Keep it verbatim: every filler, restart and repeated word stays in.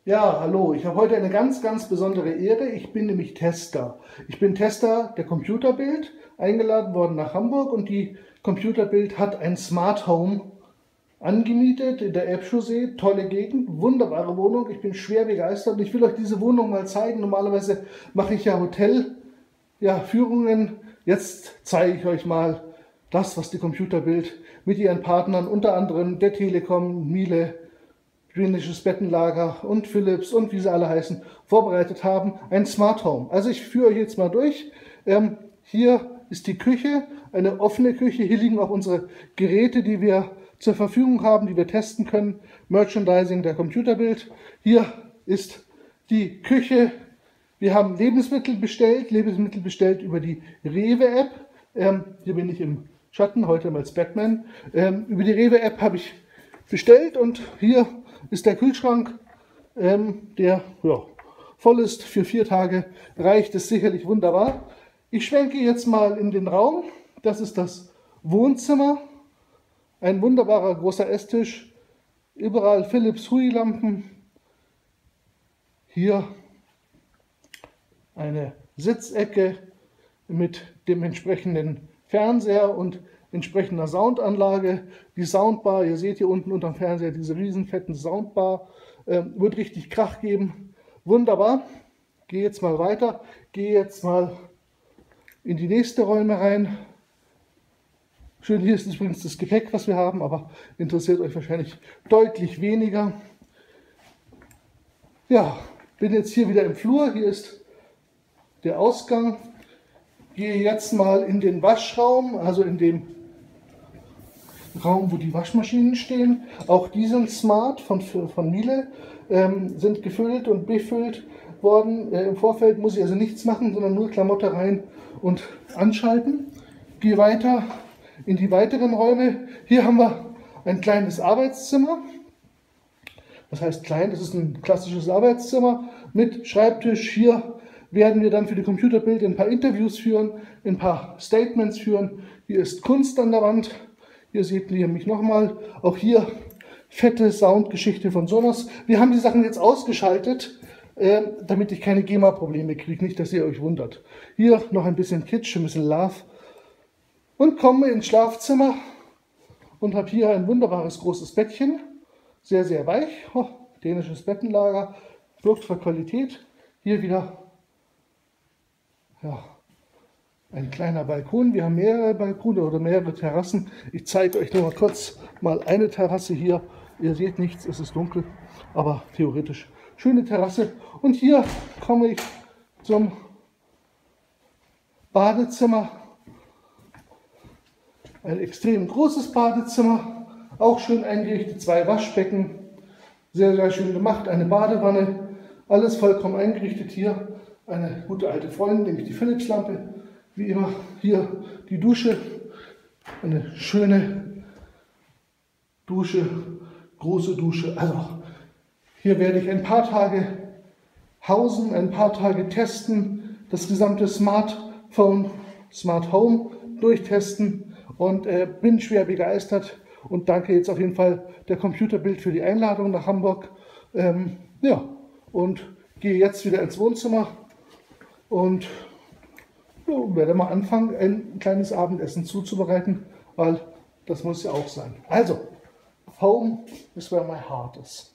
Ja, hallo, ich habe heute eine ganz, ganz besondere Ehre. Ich bin nämlich Tester. Ich bin Tester der Computerbild, eingeladen worden nach Hamburg, und die Computerbild hat ein Smart Home angemietet in der Erbschuhsee. Tolle Gegend, wunderbare Wohnung. Ich bin schwer begeistert und ich will euch diese Wohnung mal zeigen. Normalerweise mache ich ja Hotel, ja, Führungen. Jetzt zeige ich euch mal das, was die Computerbild mit ihren Partnern, unter anderem der Telekom, Miele, Dänisches Bettenlager und Philips und wie sie alle heißen, vorbereitet haben, ein Smart Home. Also ich führe euch jetzt mal durch. Ähm, hier ist die Küche, eine offene Küche. Hier liegen auch unsere Geräte, die wir zur Verfügung haben, die wir testen können. Merchandising der Computerbild. Hier ist die Küche. Wir haben Lebensmittel bestellt, Lebensmittel bestellt über die Rewe-App. Ähm, hier bin ich im Schatten, heute als Batman. Ähm, über die Rewe-App habe ich bestellt, und hier ist der Kühlschrank, ähm, der ja, voll ist. Für vier Tage reicht es sicherlich wunderbar. Ich schwenke jetzt mal in den Raum. Das ist das Wohnzimmer. Ein wunderbarer großer Esstisch. Überall Philips Hui-Lampen. Hier eine Sitzecke mit dem entsprechenden Fernseher und entsprechender Soundanlage. Die Soundbar, ihr seht hier unten unter dem Fernseher diese riesen fetten Soundbar, äh, wird richtig Krach geben. Wunderbar. Gehe jetzt mal weiter. Gehe jetzt mal in die nächste Räume rein. Schön, hier ist übrigens das Gepäck, was wir haben, aber interessiert euch wahrscheinlich deutlich weniger. Ja, bin jetzt hier wieder im Flur. Hier ist der Ausgang. Gehe jetzt mal in den Waschraum, also in dem Raum, wo die Waschmaschinen stehen. Auch die sind smart von, von Miele, ähm, sind gefüllt und befüllt worden. Äh, Im Vorfeld muss ich also nichts machen, sondern nur Klamotte rein und anschalten. Gehe weiter in die weiteren Räume. Hier haben wir ein kleines Arbeitszimmer. Das heißt klein, das ist ein klassisches Arbeitszimmer mit Schreibtisch. Hier werden wir dann für die Computerbild ein paar Interviews führen, ein paar Statements führen. Hier ist Kunst an der Wand. Hier seht ihr mich nochmal. Auch hier fette Soundgeschichte von Sonos. Wir haben die Sachen jetzt ausgeschaltet, äh, damit ich keine GEMA-Probleme kriege. Nicht, dass ihr euch wundert. Hier noch ein bisschen Kitsch, ein bisschen Love. Und komme ins Schlafzimmer und habe hier ein wunderbares großes Bettchen. Sehr, sehr weich. Oh, dänisches Bettenlager. Wirkt für Qualität. Hier wieder ja, ein kleiner Balkon. Wir haben mehrere Balkone oder mehrere Terrassen. Ich zeige euch nur mal kurz mal eine Terrasse hier. Ihr seht nichts, es ist dunkel, aber theoretisch schöne Terrasse. Und hier komme ich zum Badezimmer. Ein extrem großes Badezimmer, auch schön eingerichtet, zwei Waschbecken, sehr, sehr schön gemacht, eine Badewanne, alles vollkommen eingerichtet. Hier eine gute alte Freundin, nämlich die Philips-Lampe. Wie immer hier die Dusche, eine schöne Dusche, große Dusche. Also hier werde ich ein paar Tage hausen, ein paar Tage testen, das gesamte Smartphone, Smart Home durchtesten, und äh, bin schwer begeistert und danke jetzt auf jeden Fall der Computerbild für die Einladung nach Hamburg. Ähm, ja, und gehe jetzt wieder ins Wohnzimmer und ja, werde mal anfangen, ein kleines Abendessen zuzubereiten, weil das muss ja auch sein. Also, home is where my heart is.